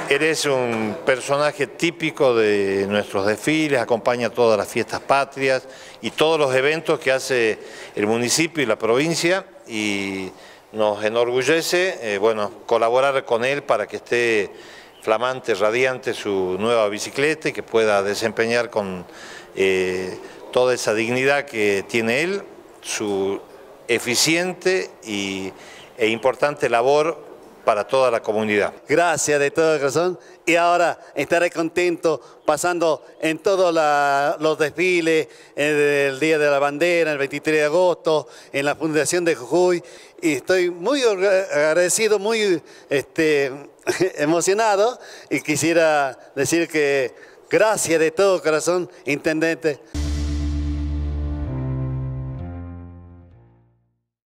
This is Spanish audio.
Eres un personaje típico de nuestros desfiles, acompaña todas las fiestas patrias y todos los eventos que hace el municipio y la provincia, y nos enorgullece colaborar con él para que esté flamante, radiante su nueva bicicleta y que pueda desempeñar con toda esa dignidad que tiene él, su eficiente e importante labor para toda la comunidad. Gracias de todo corazón, y ahora estaré contento pasando en todos los desfiles, el Día de la Bandera, el 23 de agosto, en la Fundación de Jujuy, y estoy muy agradecido, muy emocionado, y quisiera decir que gracias de todo corazón, Intendente.